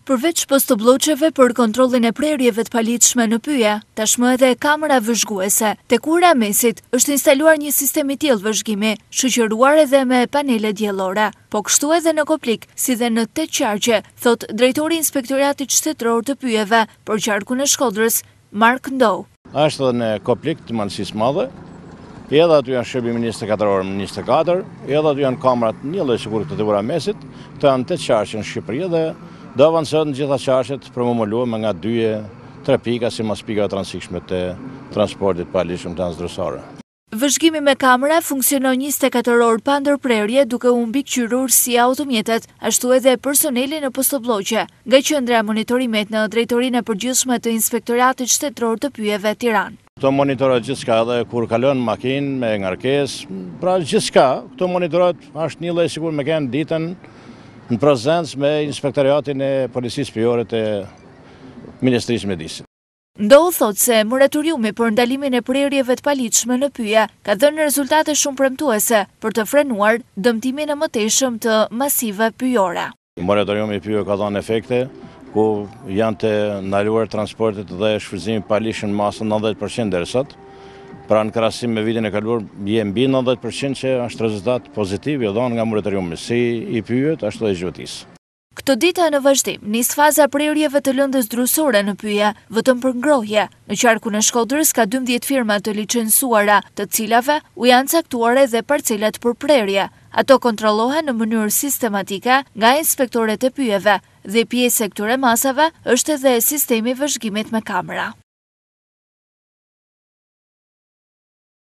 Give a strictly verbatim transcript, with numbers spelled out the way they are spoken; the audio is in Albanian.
Përveç postobloqeve për kontrollin e prerjeve të paligjshme në pyje, tashmë edhe kamera vëzhguese. Tek ura mesit është instaluar një sistem i tillë vëzhgimi, shoqëruar edhe me panele diellore. Po kështu edhe në Koplik, si dhe në Tet Qarqe, thot drejtori i Inspektoratit Shtetëror të Pyjeve për qarkun e Shkodrës, Mark Ndou. Ashtë edhe në Koplik të madhësisë madhe, edhe aty janë shërbimi njëzet e katër orë në njëzet e katër, edhe aty janë kamerat një lloj sigurisht të ura mesit, të janë Tet Qarqe në Shqipëri dhe do avancojnë në gjitha qarqet për më mëlluar nga dyje, tre pika si mas pikave të rëndësishme të transportit paligjshëm transdrysore. Vëzhgimi me kamera funksionon njëzet e katër orë pa ndërprerje duke u mbikëqyrur si automjetet, ashtu edhe personeli në postobloqe, nga qendra e monitorimit në Drejtorinë e Përgjithshme të Inspektoratit Shtetëror të Pyjeve Tiranë. Këto monitorohet gjithçka edhe kur kalon makinë me ngarkesë, pra gjithçka, këto monitorohet është një lloj sigur me kanë ditën në prezencë me Inspektoratin e Policisë Pyjore të Ministrisë Mjedisit. Ndou thot se moratoriumi për ndalimin e prerjeve të paligjshme në pyje ka dhënë rezultate shumë premtuese për të frenuar dëmtimin e mëtejshëm të masive pyjore. Moratoriumi i pyjeve ka dhënë efekte, ku janë të ndaluar transportet dhe shfrytëzimi paligjshëm në masë nëntëdhjetë përqind deri sot. Pra në krahasim me vitin e kaluar je mbi nëntëdhjetë përqind që është rezultat pozitiv i dhënë nga moratoriumi si i pyjet ashtu edhe zhvëtisë. Këto dita në vazhdim, nis faza prerjeve të lëndës drusore në pyje, vetëm për ngrohje. Në qarkun e Shkodrës ka dymbëdhjetë firma të licencuara, të cilave u janë caktuar edhe parcelat për prerje. Ato kontrollohen në mënyrë sistematike nga inspektorët e pyjeve dhe pjesë e këtyre masave është edhe sistemi vëzhgimit me kamera.